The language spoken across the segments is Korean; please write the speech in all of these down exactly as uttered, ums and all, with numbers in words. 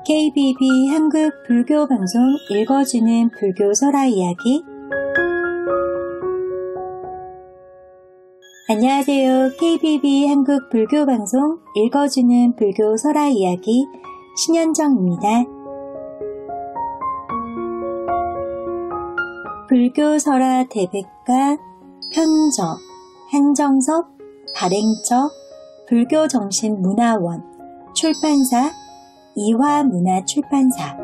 케이비비 한국 불교 방송 읽어주는 불교 설화 이야기. 안녕하세요. 케이비비 한국 불교 방송 읽어주는 불교 설화 이야기 신현정입니다. 불교 설화 대백과 편저, 한정섭, 발행처, 불교정신문화원, 출판사, 이화문화출판사.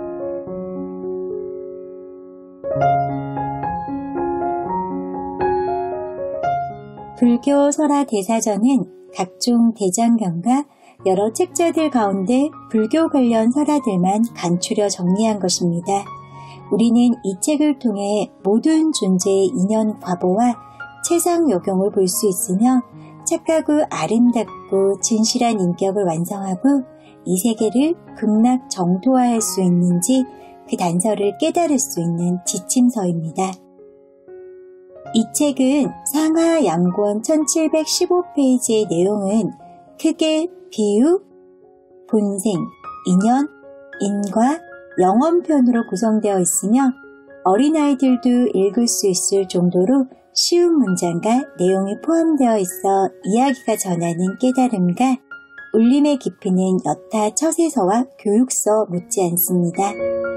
불교 설화 대사전은 각종 대장경과 여러 책자들 가운데 불교 관련 설화들만 간추려 정리한 것입니다. 우리는 이 책을 통해 모든 존재의 인연 과보와 최상 요경을 볼 수 있으며 착하고 아름답고 진실한 인격을 완성하고 이 세계를 극락 정토화할 수 있는지 그 단서를 깨달을 수 있는 지침서입니다. 이 책은 상하 양권 천칠백십오 페이지의 내용은 크게 비유, 본생, 인연, 인과, 영언편으로 구성되어 있으며 어린아이들도 읽을 수 있을 정도로 쉬운 문장과 내용이 포함되어 있어 이야기가 전하는 깨달음과 울림의 깊이는 여타 처세서와 교육서 못지 않습니다.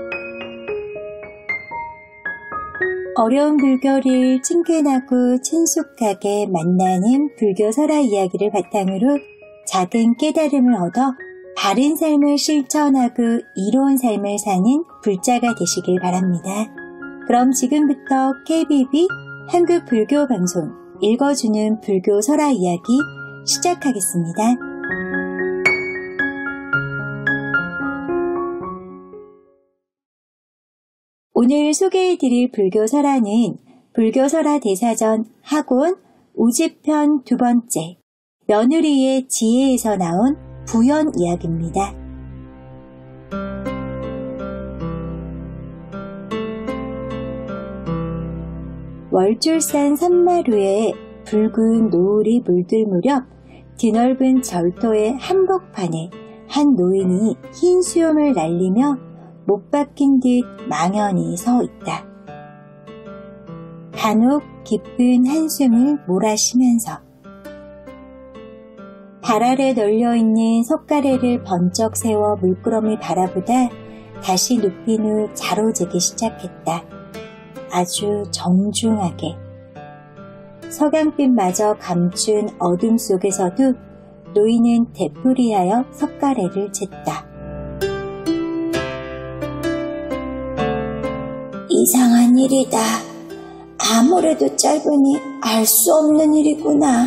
어려운 불교를 친근하고 친숙하게 만나는 불교 설화 이야기를 바탕으로 작은 깨달음을 얻어 바른 삶을 실천하고 이로운 삶을 사는 불자가 되시길 바랍니다. 그럼 지금부터 케이비비 한국 불교 방송 읽어주는 불교 설화 이야기 시작하겠습니다. 오늘 소개해드릴 불교 설화는 불교 설화 대사전 학원 오 지편 두 번째 며느리의 지혜에서 나온 부연 이야기입니다. 월줄산 산마루에 붉은 노을이 물들 무렵 드넓은 절도의 한복판에 한 노인이 흰 수염을 날리며 못 박힌 듯 망연히 서 있다. 간혹 깊은 한숨을 몰아쉬면서 발 아래 널려있는 석가래를 번쩍 세워 물끄러미 바라보다 다시 눕힌 후 자로재기 시작했다. 아주 정중하게. 석양빛마저 감춘 어둠 속에서도 노인은 되풀이하여 석가래를 쟀다. 이상한 일이다. 아무래도 짧으니 알 수 없는 일이구나.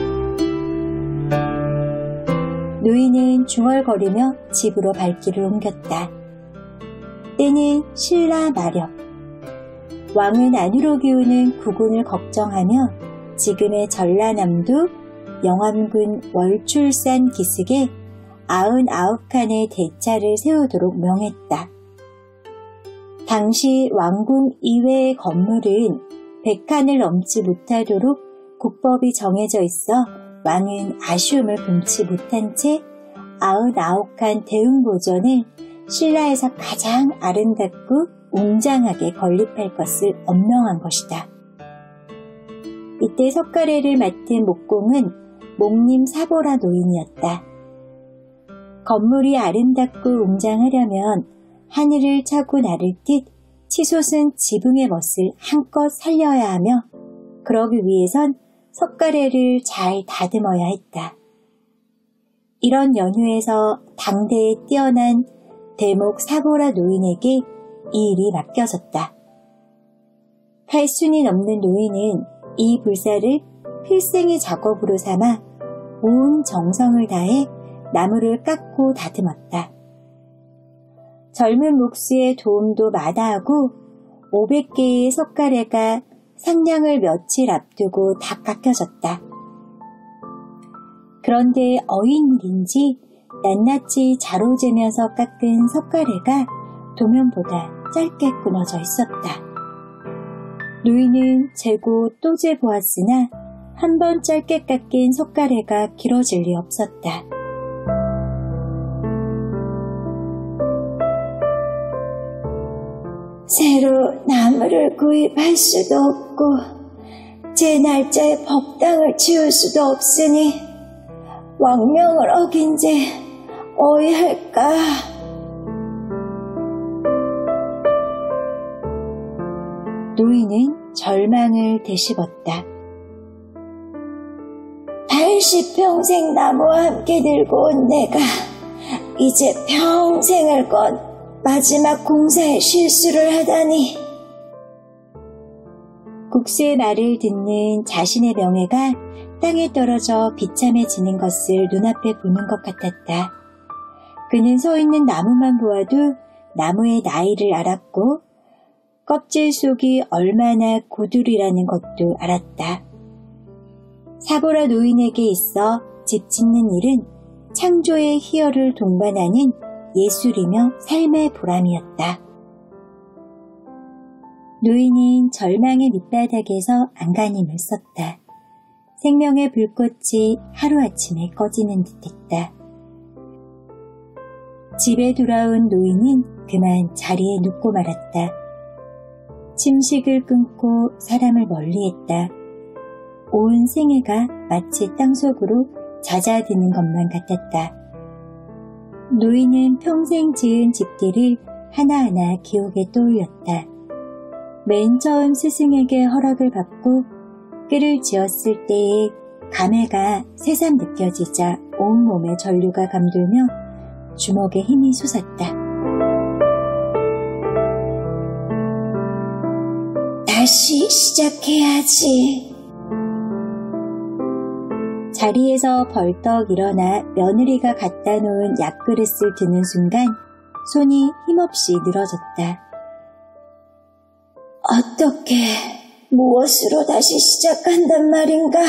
노인은 중얼거리며 집으로 발길을 옮겼다. 때는 신라 마렵. 왕은 안으로 기우는 국운을 걱정하며 지금의 전라남도 영암군 월출산 기슭에 아흔아홉 칸의 대차를 세우도록 명했다. 당시 왕궁 이외의 건물은 백 칸을 넘지 못하도록 국법이 정해져 있어 왕은 아쉬움을 금치 못한 채 아흔아홉 칸 대흥보전을 신라에서 가장 아름답고 웅장하게 건립할 것을 엄명한 것이다. 이때 석가래를 맡은 목공은 목림 사보라 노인이었다. 건물이 아름답고 웅장하려면 하늘을 차고 나를 듯 치솟은 지붕의 멋을 한껏 살려야 하며 그러기 위해선 석가래를 잘 다듬어야 했다. 이런 연유에서 당대에 뛰어난 대목 사보라 노인에게 이 일이 맡겨졌다. 팔순이 넘는 노인은 이 불사를 필생의 작업으로 삼아 온 정성을 다해 나무를 깎고 다듬었다. 젊은 목수의 도움도 마다하고 오백 개의 석가래가 상냥을 며칠 앞두고 다 깎여졌다. 그런데 어인일인지 낱낱이 자로재면서 깎은 석가래가 도면보다 짧게 끊어져 있었다. 노인은 재고 또 재보았으나 한 번 짧게 깎인 석가래가 길어질 리 없었다. 새로 나무를 구입할 수도 없고 제 날짜에 법당을 지을 수도 없으니 왕명을 어긴 죄 어이할까? 노인은 절망을 되씹었다. 팔십 평생 나무와 함께 들고 온 내가 이제 평생을 건 마지막 공사에 실수를 하다니. 국수의 말을 듣는 자신의 명예가 땅에 떨어져 비참해지는 것을 눈앞에 보는 것 같았다. 그는 서 있는 나무만 보아도 나무의 나이를 알았고 껍질 속이 얼마나 고두리라는 것도 알았다. 사보라 노인에게 있어 집 짓는 일은 창조의 희열을 동반하는 예술이며 삶의 보람이었다. 노인은 절망의 밑바닥에서 안간힘을 썼다. 생명의 불꽃이 하루아침에 꺼지는 듯했다. 집에 돌아온 노인은 그만 자리에 눕고 말았다. 침식을 끊고 사람을 멀리했다. 온 생애가 마치 땅속으로 잦아드는 것만 같았다. 노인은 평생 지은 집들을 하나하나 기억에 떠올렸다. 맨 처음 스승에게 허락을 받고 끈을 지었을 때의 감회가 새삼 느껴지자 온몸에 전류가 감돌며 주먹에 힘이 솟았다. 다시 시작해야지. 자리에서 벌떡 일어나 며느리가 갖다 놓은 약그릇을 드는 순간 손이 힘없이 늘어졌다. 어떻게, 무엇으로 다시 시작한단 말인가?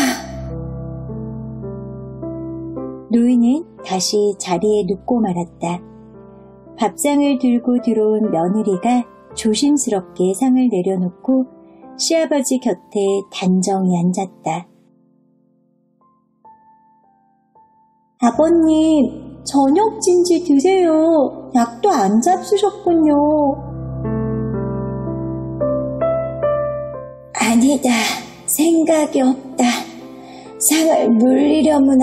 노인은 다시 자리에 눕고 말았다. 밥상을 들고 들어온 며느리가 조심스럽게 상을 내려놓고 시아버지 곁에 단정히 앉았다. 아버님, 저녁 진지 드세요. 약도 안 잡수셨군요. 아니다. 생각이 없다. 상을 물리려무나.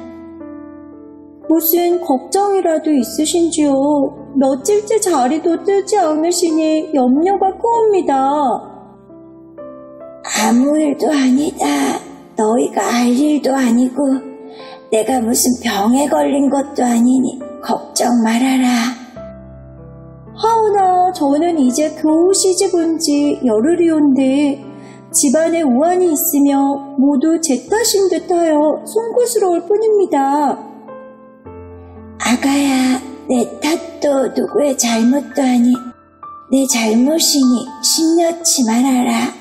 무슨 걱정이라도 있으신지요? 며칠째 자리도 뜨지 않으시니 염려가 크옵니다. 아무 일도 아니다. 너희가 알 일도 아니고 내가 무슨 병에 걸린 것도 아니니 걱정 말아라. 하오나 저는 이제 겨우 시집온 지 열흘이온데 집안에 우환이 있으며 모두 제 탓인 듯하여 송구스러울 뿐입니다. 아가야, 내 탓도 누구의 잘못도 아니 내 잘못이니 심려치 말아라.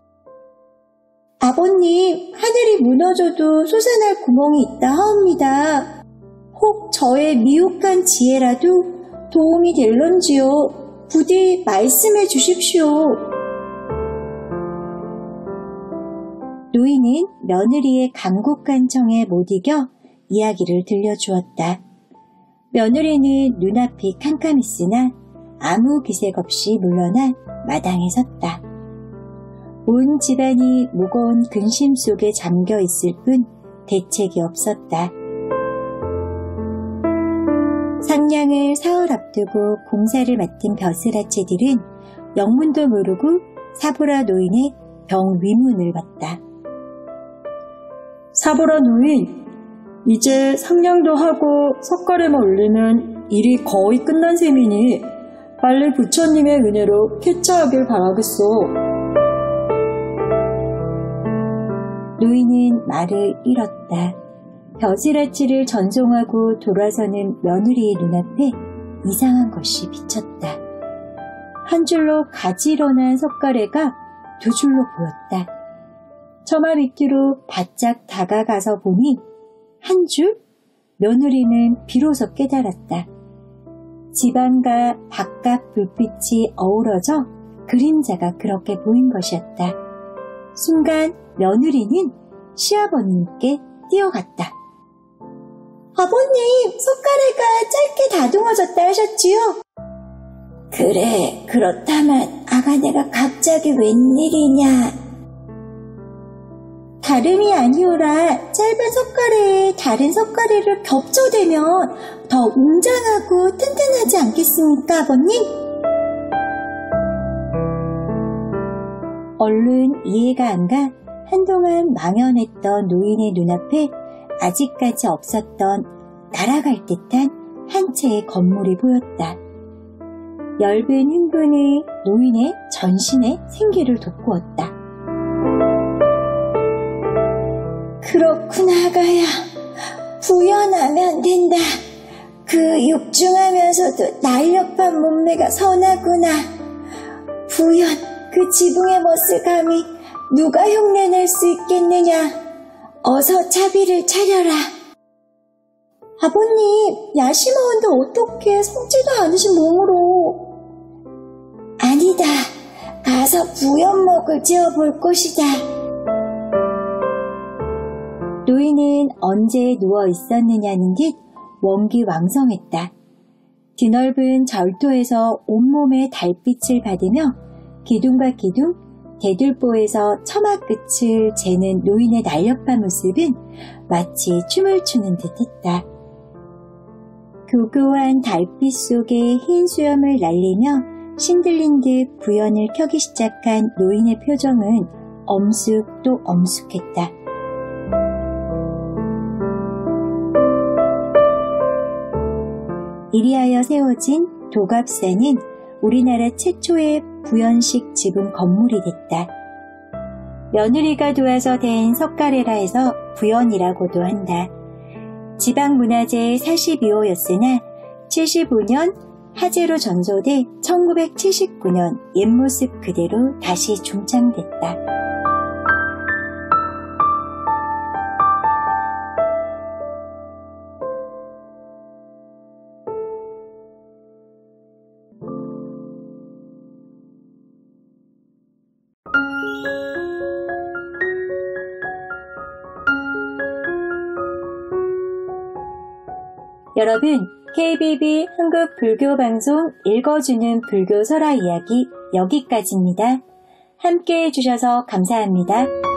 아버님, 하늘이 무너져도 솟아날 구멍이 있다 하옵니다. 혹 저의 미혹한 지혜라도 도움이 될런지요. 부디 말씀해 주십시오. 노인은 며느리의 간곡한 청에 못 이겨 이야기를 들려주었다. 며느리는 눈앞이 캄캄했으나 아무 기색 없이 물러나 마당에 섰다. 온 집안이 무거운 근심 속에 잠겨 있을 뿐 대책이 없었다. 상량을 사흘 앞두고 공사를 맡은 벼슬아치들은 영문도 모르고 사보라 노인의 병 위문을 봤다. 사보라 노인, 이제 상량도 하고 석가래만 올리면 일이 거의 끝난 셈이니 빨리 부처님의 은혜로 쾌차하길 바라겠소. 노인은 말을 잃었다. 벼슬아치를 전송하고 돌아서는 며느리의 눈앞에 이상한 것이 비쳤다. 한 줄로 가지런한 석가래가 두 줄로 보였다. 처마 밑으로 바짝 다가가서 보니 한 줄? 며느리는 비로소 깨달았다. 집안과 바깥 불빛이 어우러져 그림자가 그렇게 보인 것이었다. 순간 며느리는 시아버님께 뛰어갔다. 아버님, 석가래가 짧게 다듬어졌다 하셨지요? 그래, 그렇다만 나가네가 갑자기 웬일이냐? 다름이 아니오라 짧은 석가래에 다른 석가래를 겹쳐대면 더 웅장하고 튼튼하지 않겠습니까, 아버님? 얼른 이해가 안 가 한동안 망연했던 노인의 눈앞에 아직까지 없었던 날아갈 듯한 한 채의 건물이 보였다. 엷은 흥분이 노인의 전신에 생기를 돋구었다. 그렇구나, 아가야. 부연하면 된다. 그 육중하면서도 날렵한 몸매가 선하구나. 부연, 그 지붕의 멋을 감히 누가 흉내낼 수 있겠느냐. 어서 차비를 차려라. 아버님, 야심하는데 어떻게 성지도 않으신 몸으로. 아니다. 가서 부연목을 지어볼 것이다. 노인은 언제 누워 있었느냐는 듯 원기왕성했다. 드넓은 절토에서 온몸에 달빛을 받으며 기둥과 기둥, 대들보에서 처마 끝을 재는 노인의 날렵한 모습은 마치 춤을 추는 듯했다. 고고한 달빛 속에 흰 수염을 날리며 신들린 듯 부연을 켜기 시작한 노인의 표정은 엄숙 또 엄숙했다. 이리하여 세워진 도갑산은 우리나라 최초의 부연식 지붕 건물이 됐다. 며느리가 도와서 된 석가래라 해서 부연이라고도 한다. 지방문화재 사십이 호였으나 칠십오 년 화재로 전소돼 천구백칠십구 년 옛모습 그대로 다시 중창됐다. 여러분, 케이비비 한국불교방송 읽어주는 불교 설화 이야기 여기까지입니다. 함께 해주셔서 감사합니다.